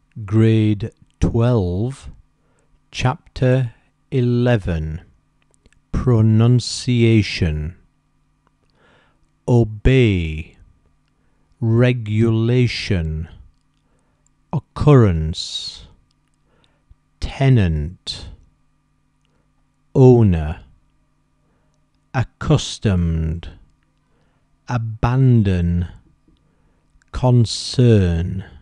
Grade 12, Chapter 11, Pronunciation. Obey, regulation, occurrence, tenant, owner, accustomed, abandon, concern.